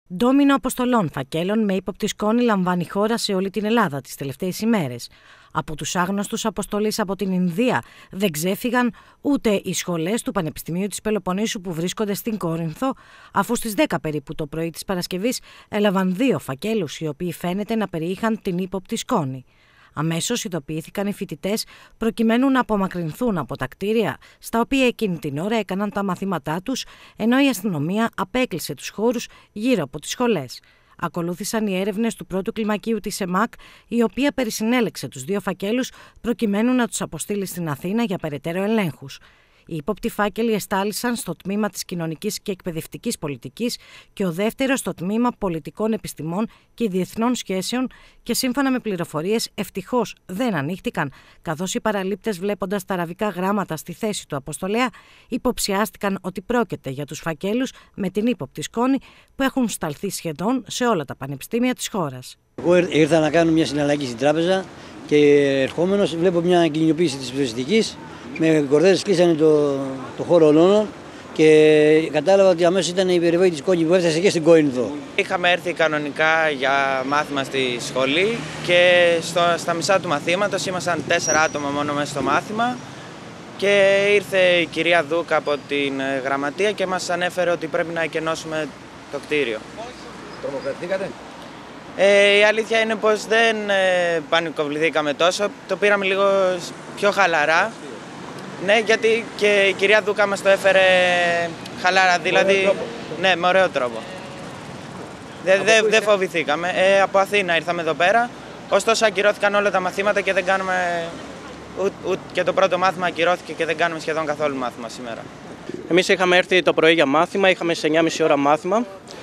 Ντόμινο αποστολών φακέλων με ύποπτη σκόνη λαμβάνει χώρα σε όλη την Ελλάδα τις τελευταίες ημέρες. Από τους άγνωστους αποστολής από την Ινδία δεν ξέφυγαν ούτε οι σχολές του Πανεπιστημίου της Πελοποννήσου που βρίσκονται στην Κόρινθο, αφού στις 10 περίπου το πρωί της Παρασκευής έλαβαν 2 φακέλους οι οποίοι φαίνεται να περιείχαν την ύποπτη σκόνη. Αμέσως ειδοποιήθηκαν οι φοιτητές προκειμένου να απομακρυνθούν από τα κτίρια στα οποία εκείνη την ώρα έκαναν τα μαθήματά τους, ενώ η αστυνομία απέκλεισε τους χώρους γύρω από τις σχολές. Ακολούθησαν οι έρευνες του πρώτου κλιμακίου της ΕΜΑΚ, η οποία περισυνέλεξε τους 2 φακέλους προκειμένου να τους αποστείλει στην Αθήνα για περαιτέρω ελέγχους. Οι ύποπτοι φάκελοι εστάλησαν στο τμήμα της Κοινωνικής και Εκπαιδευτικής Πολιτικής και ο δεύτερος στο τμήμα Πολιτικών Επιστημών και Διεθνών Σχέσεων και σύμφωνα με πληροφορίες ευτυχώς δεν ανοίχτηκαν, καθώς οι παραλήπτες βλέποντας τα αραβικά γράμματα στη θέση του αποστολέα υποψιάστηκαν ότι πρόκειται για τους φακέλους με την ύποπτη σκόνη που έχουν σταλθεί σχεδόν σε όλα τα πανεπιστήμια της χώρας. Εγώ ήρθα να κάνω μια συναλλαγή στην τράπεζα και ερχόμενος βλέπω μια κινητοποίηση της πυροσβεστικής. Με κορδέλες κλείσανε το χώρο όλων και κατάλαβα ότι αμέσως ήταν η περιβόητη σκόνη που έφτασε και στην Κόρινθο. Είχαμε έρθει κανονικά για μάθημα στη σχολή και στα μισά του μαθήματος ήμασταν 4 άτομα μόνο μέσα στο μάθημα και ήρθε η κυρία Δούκα από την γραμματεία και μας ανέφερε ότι πρέπει να εκενώσουμε το κτίριο. Τρομοκρατηθήκατε? Η αλήθεια είναι πως δεν πανικοβληθήκαμε τόσο, το πήραμε λίγο πιο χαλαρά. Ναι, γιατί και η κυρία Δούκα μας το έφερε χαλάρα, δηλαδή ναι, με ωραίο τρόπο. Δεν φοβηθήκαμε. Από Αθήνα ήρθαμε εδώ πέρα, ωστόσο ακυρώθηκαν όλα τα μαθήματα και δεν κάνουμε, και το πρώτο μάθημα ακυρώθηκε και δεν κάνουμε σχεδόν καθόλου μάθημα σήμερα. Εμείς είχαμε έρθει το πρωί για μάθημα, είχαμε σε 9.30 ώρα μάθημα.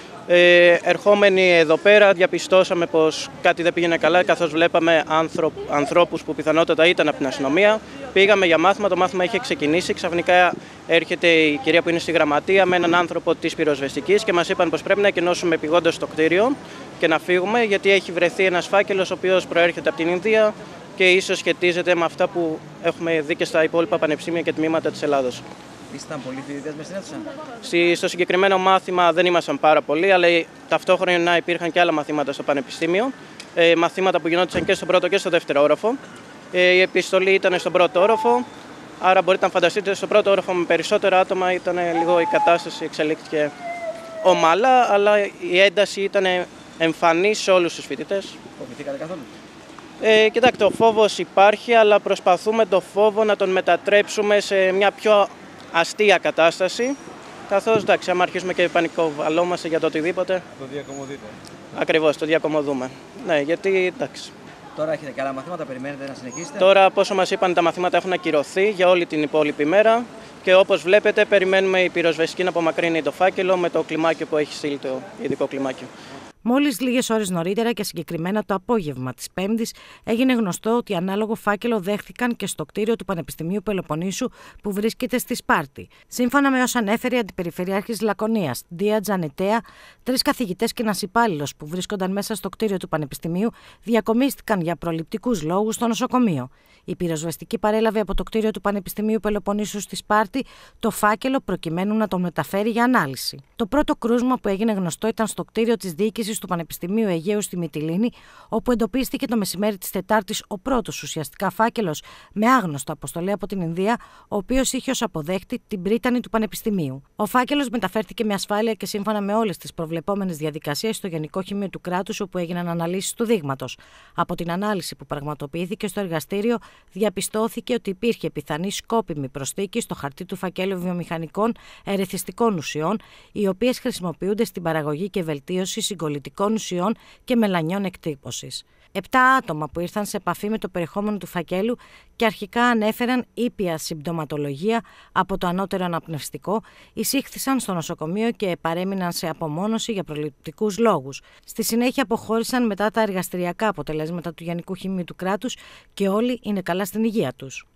Ερχόμενοι εδώ πέρα διαπιστώσαμε πως κάτι δεν πήγαινε καλά, καθώς βλέπαμε ανθρώπους που πιθανότατα ήταν από την αστυνομία. Πήγαμε για μάθημα, το μάθημα είχε ξεκινήσει, ξαφνικά έρχεται η κυρία που είναι στη γραμματεία με έναν άνθρωπο της πυροσβεστικής και μας είπαν πως πρέπει να εκενώσουμε επειγόντως το κτίριο και να φύγουμε, γιατί έχει βρεθεί ένας φάκελος ο οποίος προέρχεται από την Ινδία και ίσως σχετίζεται με αυτά που έχουμε δει και στα υπόλοιπα πανεπιστήμια και τμήματα της Ελλάδος. Ήσταν πολλοί φοιτητές μες στην αίθουσα? Στο συγκεκριμένο μάθημα δεν ήμασταν πάρα πολλοί, αλλά ταυτόχρονα υπήρχαν και άλλα μαθήματα στο πανεπιστήμιο. Μαθήματα που γινόντουσαν και στον πρώτο και στο δεύτερο όροφο. Η επιστολή ήταν στον πρώτο όροφο, άρα μπορείτε να φανταστείτε στο πρώτο όροφο με περισσότερα άτομα ήταν λίγο η κατάσταση εξελίχθηκε ομαλά, αλλά η ένταση ήταν εμφανή σε όλους τους φοιτητές. Φοβηθήκατε καθόλου? Κοιτάξτε, ο φόβος υπάρχει, αλλά προσπαθούμε το φόβο να τον μετατρέψουμε σε μια πιο αστεία κατάσταση, καθώς εντάξει, άμα αρχίσουμε και πανικοβαλόμαστε για το οτιδήποτε. Το διακομωδείτε. Ακριβώς, το διακομωδούμε. Ναι, γιατί εντάξει. Τώρα έχετε και άλλα μαθήματα, περιμένετε να συνεχίσετε? Τώρα, από όσο μας είπαν, τα μαθήματα έχουν ακυρωθεί για όλη την υπόλοιπη μέρα και όπως βλέπετε, περιμένουμε η πυροσβεστική να απομακρύνει το φάκελο με το κλιμάκιο που έχει στείλει, το ειδικό κλιμάκιο. Μόλις λίγες ώρες νωρίτερα και συγκεκριμένα το απόγευμα της Πέμπτης έγινε γνωστό ότι ανάλογο φάκελο δέχθηκαν και στο κτίριο του Πανεπιστημίου Πελοποννήσου που βρίσκεται στη Σπάρτη. Σύμφωνα με όσα ανέφερε η Αντιπεριφερειάρχης Λακωνίας, Ντία Τζανετέα, 3 καθηγητές και ένας υπάλληλος που βρίσκονταν μέσα στο κτίριο του Πανεπιστημίου διακομίστηκαν για προληπτικούς λόγους στο νοσοκομείο. Η πυροσβεστική παρέλαβε από το κτίριο του Πανεπιστημίου Πελοποννήσου στη Σπάρτη το φάκελο προκειμένου να το μεταφέρει για ανάλυση. Το πρώτο κρούσμα που έγινε γνωστό ήταν στο κτίριο της διοίκησης του Πανεπιστημίου Αιγαίου στη Μυτιλήνη, όπου εντοπίστηκε το μεσημέρι της Τετάρτης ο πρώτος ουσιαστικά φάκελος με άγνωστο αποστολή από την Ινδία, ο οποίος είχε ως αποδέχτη την πρίτανη του Πανεπιστημίου. Ο φάκελος μεταφέρθηκε με ασφάλεια και σύμφωνα με όλες τις προβλεπόμενες διαδικασίες στο Γενικό Χημείο του Κράτους, όπου έγιναν αναλύσεις του δείγματος. Από την ανάλυση που πραγματοποιήθηκε στο εργαστήριο, διαπιστώθηκε ότι υπήρχε πιθανή σκόπιμη προσθήκη στο χαρτί του φακέλου βιομηχανικών ερεθιστικών ουσιών, οι οποίες χρησιμοποιούνται στην παραγωγή και βελτίωση συγκολλητικών ουσιών και μελανιών εκτύπωσης. 7 άτομα που ήρθαν σε επαφή με το περιεχόμενο του φακέλου και αρχικά ανέφεραν ήπια συμπτωματολογία από το ανώτερο αναπνευστικό, εισήχθησαν στο νοσοκομείο και παρέμειναν σε απομόνωση για προληπτικούς λόγους. Στη συνέχεια αποχώρησαν μετά τα εργαστηριακά αποτελέσματα του Γενικού Χημείου του Κράτους και όλοι είναι καλά στην υγεία τους.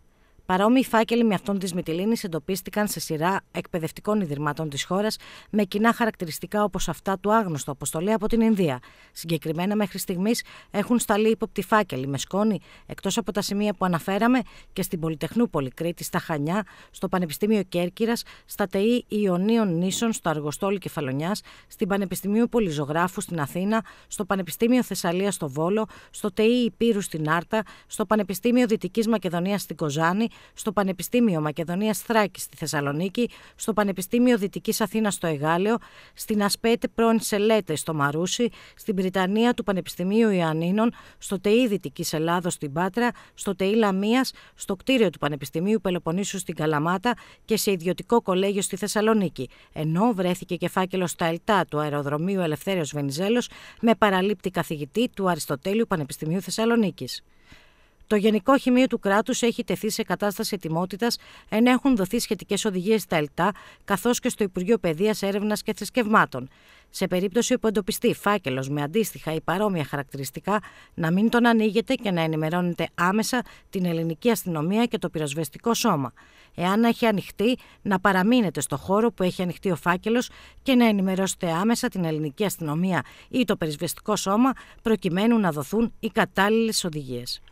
Παρόμοιοι φάκελοι με αυτόν της Μυτιλήνης εντοπίστηκαν σε σειρά εκπαιδευτικών ιδρυμάτων της χώρας με κοινά χαρακτηριστικά όπως αυτά του άγνωστου αποστολή από την Ινδία. Συγκεκριμένα, μέχρι στιγμής έχουν σταλεί ύποπτοι φάκελοι με σκόνη, εκτός από τα σημεία που αναφέραμε, και στην Πολυτεχνούπολη Κρήτη, στα Χανιά, στο Πανεπιστήμιο Κέρκυρας, στα ΤΕΗ Ιωνίων Νήσων, στο Αργοστόλι Κεφαλονιάς, στην Πανεπιστημίου Πολυζωγράφου στην Αθήνα, στο Πανεπιστήμιο Θεσσαλίας στο Βόλο, στο ΤΕΗ Υπήρου στην Άρτα, στο Πανεπιστήμιο Δυτικής Μακεδονίας στην Κοζάνη, στο Πανεπιστήμιο Μακεδονίας Θράκης στη Θεσσαλονίκη, στο Πανεπιστήμιο Δυτικής Αθήνας στο Εγάλεο, στην ΑΣΠΕΤ πρώην Σελέτε στο Μαρούσι, στην Βρυτανία του Πανεπιστημίου Ιωαννίνων, στο ΤΕΗ Δυτικής Ελλάδος στην Πάτρα, στο ΤΕΗ Λαμίας, στο κτίριο του Πανεπιστημίου Πελοποννήσου στην Καλαμάτα και σε ιδιωτικό κολέγιο στη Θεσσαλονίκη. Ενώ βρέθηκε και φάκελος στα ΕΛΤΑ του Αεροδρομίου Ελευθέριος Βενιζέλος με παραλήπτη καθηγητή του Αριστοτέλειου Πανεπιστημίου Θεσσαλονίκης. Το Γενικό Οχημείο του Κράτους έχει τεθεί σε κατάσταση ετοιμότητας, ενώ έχουν δοθεί σχετικές οδηγίες στα ΕΛΤΑ, καθώς και στο Υπουργείο Παιδείας, Έρευνας και Θρησκευμάτων. Σε περίπτωση που εντοπιστεί φάκελος με αντίστοιχα ή παρόμοια χαρακτηριστικά, να μην τον ανοίγεται και να ενημερώνεται άμεσα την ελληνική αστυνομία και το πυροσβεστικό σώμα. Εάν έχει ανοιχτεί, να παραμείνετε στο χώρο που έχει ανοιχτεί ο φάκελος και να ενημερώσετε άμεσα την ελληνική αστυνομία ή το πυροσβεστικό σώμα, προκειμένου να δοθούν οι κατάλληλες οδηγίες.